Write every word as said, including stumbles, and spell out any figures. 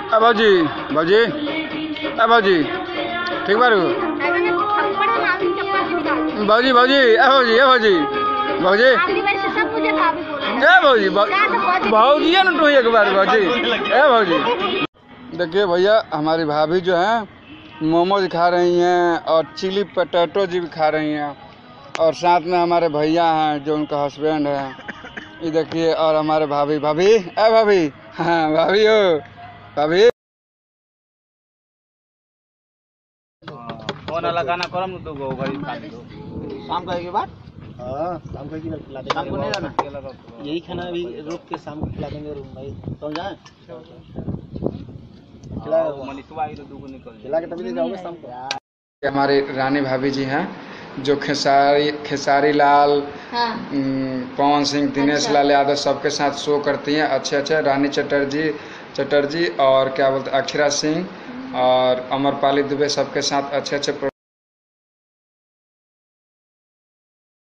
अब भाजी भाजी अब भाजी ठीक बारू भाजी भाजी ए भाजी ए भाजी भाजी ए भाजी भाजी है ना तू एक बार भाजी ए भाजी। देखिए भैया हमारी भाभी जो है मोमोज खा रही हैं और चिली पोटैटो जी भी खा रही हैं और साथ में हमारे भैया हैं जो उनका हस्बैंड है। ये देखिए और हमारे भाभी भाभी ए भाभी हाँ भाभी हो भाभी फोन लगाना करम तो गो घड़ी खा दो शाम का के बाद। हां शाम का की खिला देंगे। शाम को नहीं जाना यही खाना अभी रोक के शाम को खिला देंगे रूम भाई तो जाए खिला मनीषवा आई तो दो को निकल खिला के तभी जाओगे शाम को। हमारी रानी भाभी जी हैं जो खेसारी खेसारी लाल हाँ। पवन सिंह दिनेश अच्छा। लाल यादव सबके साथ शो करती हैं अच्छे अच्छे। रानी चटर्जी चटर्जी और क्या बोलते अक्षरा सिंह और अमरपाली दुबे सबके साथ अच्छे अच्छे